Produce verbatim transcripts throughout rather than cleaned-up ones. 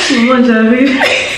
Moi j'arrive.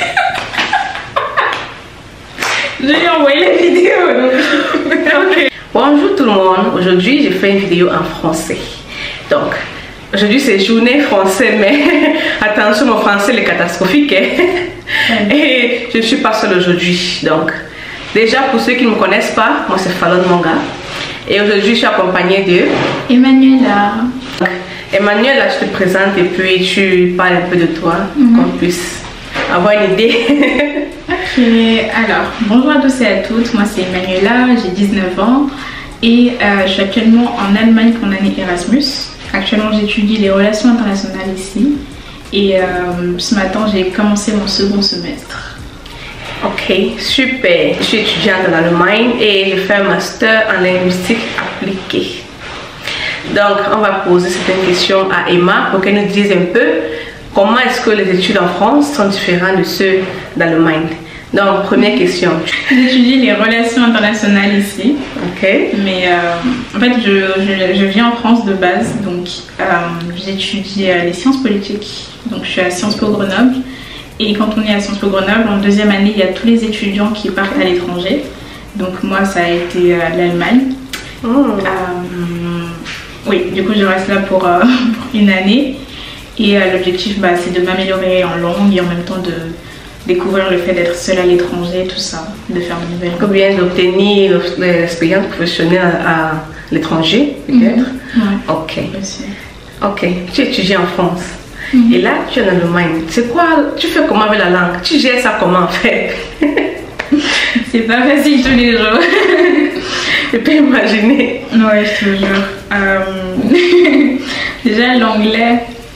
Je lui ai envoyé la vidéo. Donc... okay. Bonjour tout le monde. Aujourd'hui, j'ai fait une vidéo en français. Donc, aujourd'hui c'est journée français, mais attention, mon français est catastrophique. Hein? Et je ne suis pas seule aujourd'hui. Donc, déjà pour ceux qui ne me connaissent pas, moi c'est Fallon Manga. Et aujourd'hui, je suis accompagnée de Emmanuela. Emmanuela, je te présente et puis tu parles un peu de toi, mm-hmm. qu'on puisse avoir une idée. Ok, alors bonjour à tous et à toutes, moi c'est Emmanuela, j'ai dix-neuf ans et euh, je suis actuellement en Allemagne pour l'année Erasmus. Actuellement j'étudie les relations internationales ici et euh, ce matin j'ai commencé mon second semestre. Ok, super. Je suis étudiante en Allemagne et je fais un master en linguistique appliquée. Donc on va poser certaines questions à Emma pour qu'elle nous dise un peu comment est-ce que les études en France sont différentes de ceux d'Allemagne. Donc, première question. J'étudie les relations internationales ici. Ok. Mais euh, en fait, je, je, je viens en France de base. Donc, euh, j'étudie euh, les sciences politiques. Donc, je suis à Sciences Po Grenoble. Et quand on est à Sciences Po Grenoble, en deuxième année, il y a tous les étudiants qui partent à l'étranger. Donc, moi, ça a été euh, l'Allemagne. Oh. Euh, oui, du coup, je reste là pour, euh, pour une année. Et euh, l'objectif, bah, c'est de m'améliorer en langue et en même temps de découvrir le fait d'être seule à l'étranger, tout ça, de faire de nouvelles. Ou bien d'obtenir l'expérience professionnelle à, à l'étranger, peut-être. Mmh. Ouais. Ok. Aussi. Ok. Tu étudies en France. Mmh. Et là, tu es en Allemagne. C'est quoi? Tu fais comment avec la langue? Tu gères ça comment en fait? C'est pas facile tous les jours. Je peux imaginer. Ouais, je te jure. Euh... Déjà, l'anglais.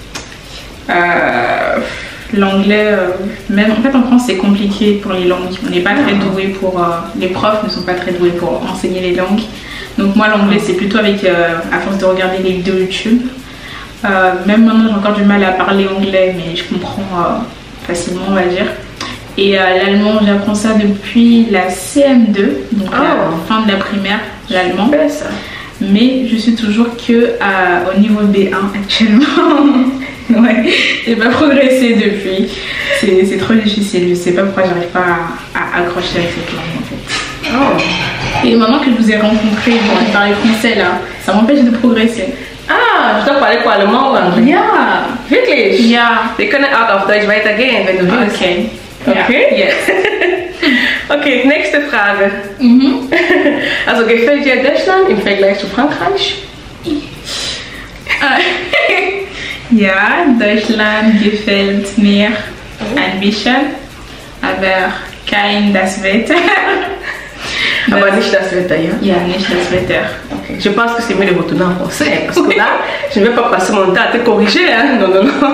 Euh, l'anglais, euh, même en fait en France c'est compliqué pour les langues. On n'est pas très doué pour, euh, les profs ne sont pas très doués pour enseigner les langues. Donc moi l'anglais c'est plutôt avec, euh, à force de regarder les vidéos YouTube. Euh, même maintenant j'ai encore du mal à parler anglais, mais je comprends euh, facilement on va dire. Et euh, l'allemand j'apprends ça depuis la C M deux, donc oh. la fin de la primaire, l'allemand. Mais je suis toujours que euh, au niveau B un actuellement. Ouais, j'ai pas progressé depuis. C'est trop difficile. Je sais pas pourquoi j'arrive pas à, à accrocher avec cette langue en fait. Oh. Et maintenant que je vous ai rencontré, bon, vous parlez français là, ça m'empêche de progresser. Ah, je dois parler quoi, allemand ou anglais? Ja. Wirklich? Ja. Wir können auch auf Deutsch weitergehen, wenn du willst. Okay. Okay? Ja. Yes. Okay, nächste Frage. Mhm. Also gefällt dir Deutschland im Vergleich zu Frankreich? Ja, Deutschland gefällt mir ein bisschen, aber kein das Wetter. Aber nicht das Wetter, ja? Ja, nicht das Wetter. Okay. Je pense que c'est mieux de retourner en français, parce que là, je ne vais pas passer mon temps à te corriger, hein? Non, non, non.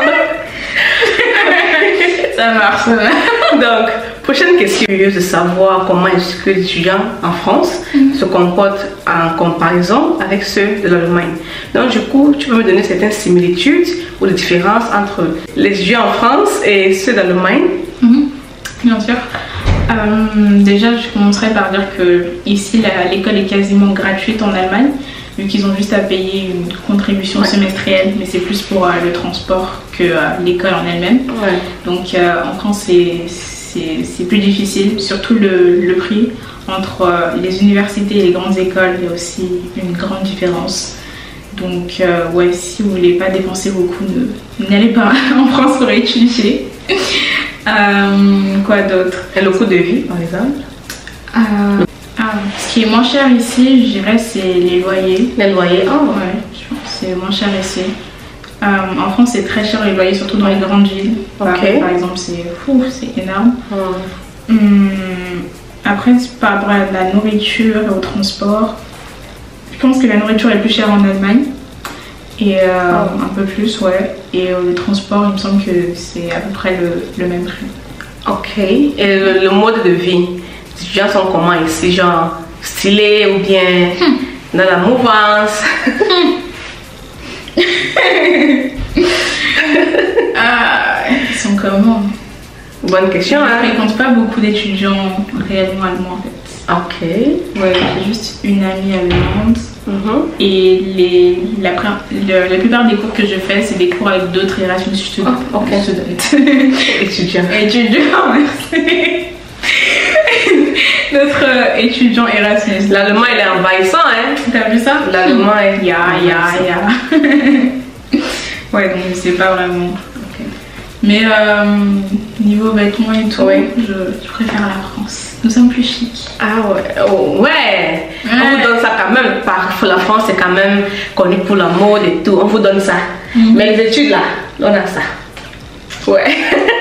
Ça marche. Donc, prochaine question, curieuse de savoir comment est-ce que les étudiants en France mm-hmm. se comportent en comparaison avec ceux de l'Allemagne. Donc, du coup, tu peux me donner certaines similitudes ou des différences entre les étudiants en France et ceux d'Allemagne? Mm-hmm. Bien sûr. Euh, déjà, je commencerai par dire que ici, l'école est quasiment gratuite en Allemagne, vu qu'ils ont juste à payer une contribution ouais. semestrielle, mais c'est plus pour euh, le transport que euh, l'école en elle-même. Ouais. Donc euh, en France, c'est plus difficile, surtout le, le prix. Entre euh, les universités et les grandes écoles, il y a aussi une grande différence. Donc euh, ouais, si vous voulez pas dépenser beaucoup, n'allez pas en France pour étudier. euh, quoi d'autre? Et le coût de vie, par exemple? euh, Ah, ce qui est moins cher ici, je dirais, c'est les loyers. Les loyers, oh ouais, je pense que c'est moins cher ici. Euh, en France, c'est très cher les loyers, surtout dans les grandes villes. Okay. Par, par exemple, c'est fou, c'est énorme. Mm. Hum, après, par rapport à la nourriture et au transport, je pense que la nourriture est plus chère en Allemagne. Et euh, oh. un peu plus, ouais. Et euh, le transport, il me semble que c'est à peu près le, le même prix. Ok. Et le, le mode de vie? Les étudiants sont comment ici, genre stylés ou bien hmm. dans la mouvance? Ah, ils sont comment? Bonne question. Je ne hein? fréquente pas beaucoup d'étudiants réellement allemands en fait. Ok. Ouais, j'ai juste une amie allemande Mm-hmm. Et les, la, le, la plupart des cours que je fais, c'est des cours avec d'autres Erasmus students. Oh, ok. Étudiants. Étudiants, merci. Notre euh, étudiant Erasmus. L'allemand, il est envahissant, hein. T'as vu ça? L'allemand est. Ya, ya, ya. Ouais, donc je sais pas vraiment. Okay. Mais euh, niveau vêtements et tout, oui. je, je préfère la France. Nous sommes plus chics. Ah ouais. Oh, ouais. ouais. On vous donne ça quand même. Par la France, c'est quand même connu pour la mode et tout. On vous donne ça. Mm-hmm. Mais les études là, on a ça. Ouais.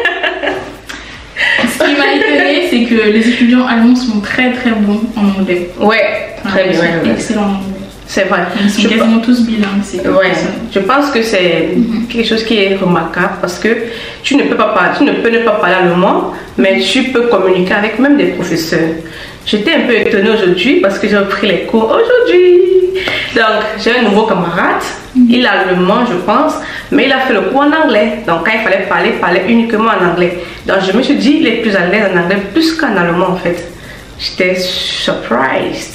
Ce qui m'a étonné, c'est que les étudiants allemands sont très très bons en anglais. Ouais, très bien. Ouais, excellent en anglais. C'est vrai. Ils sont je quasiment tous bilingues. Ouais. Je pense que c'est mm-hmm. quelque chose qui est remarquable parce que tu ne peux pas parler, tu ne peux ne pas parler allemand, mais tu peux communiquer avec même des professeurs. J'étais un peu étonnée aujourd'hui parce que j'ai pris les cours aujourd'hui. Donc, j'ai un nouveau camarade. Mm-hmm. Il est allemand, je pense, mais il a fait le cours en anglais. Donc, quand il fallait parler, il parlait uniquement en anglais. Donc, je me suis dit, il est plus à l'aise en anglais, plus qu'en allemand en fait. J'étais surprised.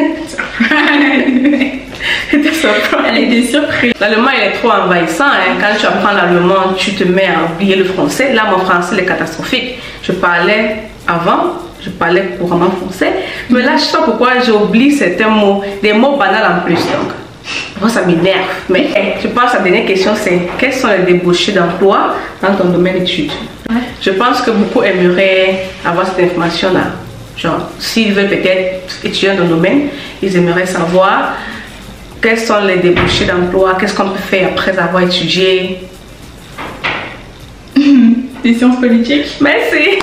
J'étais surprise. Elle était surprise. L'allemand, il est trop envahissant. Hein. Quand tu apprends l'allemand, tu te mets à oublier le français. Là, mon français est catastrophique. Je parlais avant, je parlais couramment français. Mais là, je sais pas pourquoi j'oublie certains mots, des mots banals en plus. Donc, bon, ça m'énerve. Mais hey, je pense que la dernière question, c'est quels sont les débouchés d'emploi dans ton domaine d'études? Ouais. Je pense que beaucoup aimeraient avoir cette information-là. Genre, s'ils veulent peut-être étudier dans le domaine, ils aimeraient savoir quels sont les débouchés d'emploi, qu'est-ce qu'on peut faire après avoir étudié. Des sciences politiques. Merci.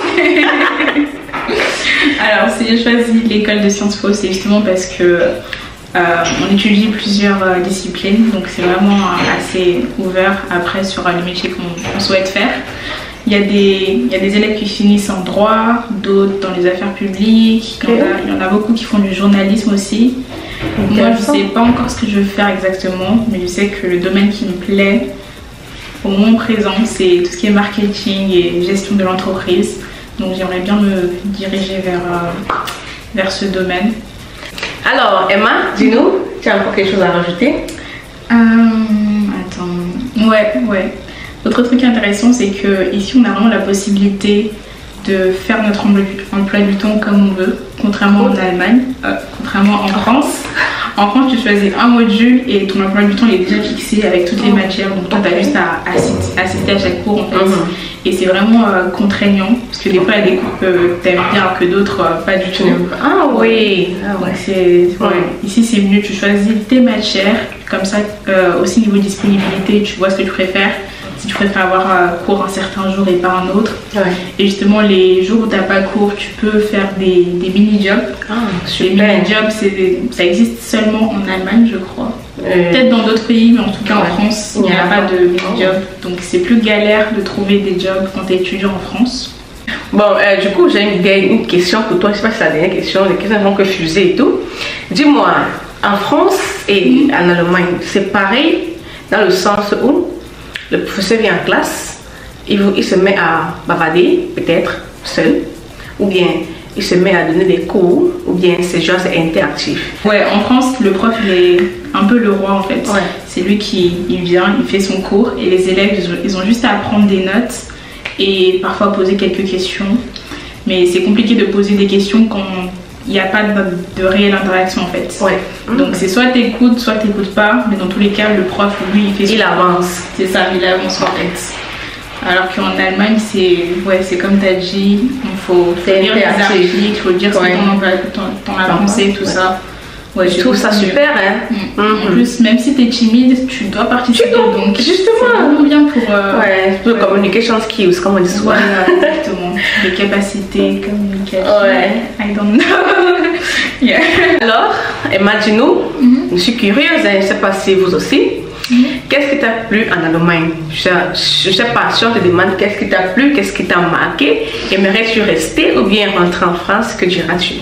Alors, si j'ai choisi l'école de Sciences Po, c'est justement parce que euh, on étudie plusieurs euh, disciplines, donc c'est vraiment euh, assez ouvert après sur euh, les métiers qu'on souhaite faire. Il y, a des, il y a des élèves qui finissent en droit, d'autres dans les affaires publiques, il y, en a, il y en a beaucoup qui font du journalisme aussi. Moi, je ne sais pas encore ce que je veux faire exactement, mais je sais que le domaine qui me plaît au moment présent, c'est tout ce qui est marketing et gestion de l'entreprise. Donc j'aimerais bien me diriger vers, euh, vers ce domaine. Alors Emma, dis-nous, tu as encore quelque chose à rajouter? euh, Attends, ouais, ouais. Autre truc intéressant, c'est qu'ici on a vraiment la possibilité de faire notre emploi du temps comme on veut, contrairement en Allemagne, euh, contrairement en France. En France, tu choisis un module et ton emploi du temps est déjà fixé avec toutes les matières, donc toi tu as juste à assister à chaque cours en fait. Mm-hmm. Et c'est vraiment euh, contraignant, parce que des fois il y a des cours que tu aimes bien alors que d'autres euh, pas du tout. Ah oui, ah, ouais. C'est, ouais. Ici c'est mieux, tu choisis tes matières, comme ça euh, aussi niveau disponibilité, tu vois ce que tu préfères. Si tu préfères avoir euh, cours un certain jour et pas un autre. Ouais. Et justement, les jours où tu n'as pas cours, tu peux faire des, des mini-jobs. Ah, les mini-jobs, ça existe seulement en Allemagne, je crois. Euh... Peut-être dans d'autres pays, mais en tout cas ouais. en France, il n'y a, a pas de mini-jobs. Donc c'est plus galère de trouver des jobs quand tu es étudiant en France. Bon, euh, du coup, j'ai une, une question pour toi. Je ne sais pas si c'est la dernière question, les questions vont que fuser et tout. Dis-moi, en France et mmh. en Allemagne, c'est pareil dans le sens où le professeur vient en classe, il, il se met à bavarder, peut-être seul, ou bien il se met à donner des cours, ou bien c'est genre c'est interactif. Ouais, en France, le prof il est un peu le roi en fait. Ouais. C'est lui qui il vient, il fait son cours et les élèves ils ont, ils ont juste à prendre des notes et parfois poser quelques questions. Mais c'est compliqué de poser des questions quand il n'y a pas de, de réelle interaction en fait. Ouais. Donc mmh. c'est soit tu écoutes, soit tu n'écoutes pas, mais dans tous les cas, le prof, lui, il fait Il avance. C'est ça, il avance en fait. Alors qu'en Allemagne, c'est ouais, c'est comme tu as dit, il faut lire les articles, il faut dire ouais. ce que t'en as pensé, tout ça. Ouais, je trouve ça super, hein. Mmh. Mmh. En plus, même si tu es timide, tu dois participer. Tu dois, donc, justement. C'est vraiment bien pour... Euh, ouais, pour ouais. communication skills, comme on dit souvent. Voilà, exactement. Les capacités, communication. Ouais. I don't know. Yeah. Alors, imagine-nous, mm-hmm. je suis curieuse, hein, je ne sais pas si vous aussi. Mm-hmm. Qu'est-ce qui t'a plu en Allemagne? Je ne sais pas, si on te demande qu'est-ce qui t'a plu, qu'est-ce qui t'a marqué, aimerais-tu rester ou bien rentrer en France, que diras-tu?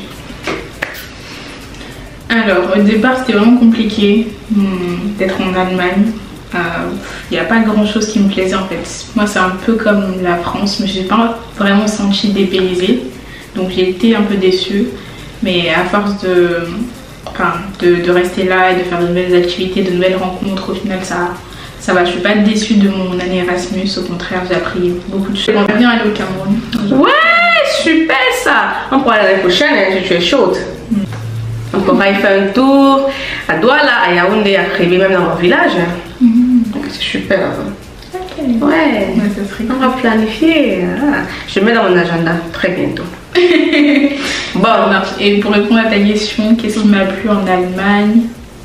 Alors, au départ, c'était vraiment compliqué hum, d'être en Allemagne. Il euh, n'y a pas grand-chose qui me plaisait en fait. Moi, c'est un peu comme la France, mais je n'ai pas vraiment senti dépaysée. Donc, j'ai été un peu déçue. Mais à force de enfin, de, de rester là et de faire de nouvelles activités, de nouvelles rencontres. Au final, ça, ça va. Je suis pas déçue de mon année Erasmus. Au contraire, j'ai appris beaucoup de choses. J'aimerais bien aller au Cameroun. Ouais, super ça. On pourra l'année prochaine, hein, si tu es chaude. Mm. On pourra y faire un tour à Douala, à Yaoundé, à Krébé, même dans mon village. Hein. Mm. Donc c'est super là-bas. Okay. Ouais, ouais ça serait on va planifier. Ah, je mets dans mon agenda très bientôt. Bon, et pour répondre à ta question, qu'est-ce qui m'a plu en Allemagne?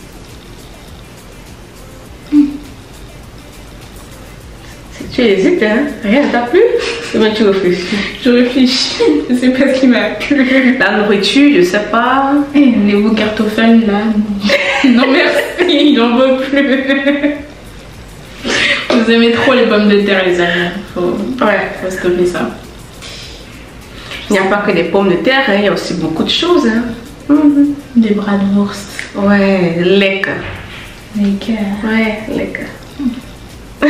Tu hésites, hein? Rien ne t'a plu? Comment tu réfléchis? Je réfléchis, je sais pas ce qui m'a plu. La nourriture, je sais pas. Les beaux cartoffeln là. Non merci, j'en veux plus. Vous aimez trop les pommes de terre, les amis. Faut, ouais. faut stopper ça. Il n'y a pas que des pommes de terre, hein. Il y a aussi beaucoup de choses. Hein. Mm-hmm. Des bratwurst. Ouais, lecker. Lecker. Ouais, lecker. Mm.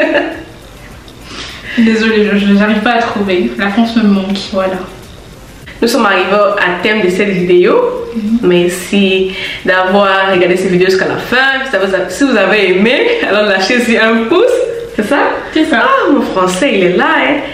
Désolée, je n'arrive pas à trouver. La France me manque, voilà. Nous sommes arrivés à thème de cette vidéo. Mm-hmm. Merci d'avoir regardé cette vidéo jusqu'à la fin. Si vous avez aimé, alors lâchez-y un pouce. C'est ça? C'est ça. Ah, mon français, il est là. Hein.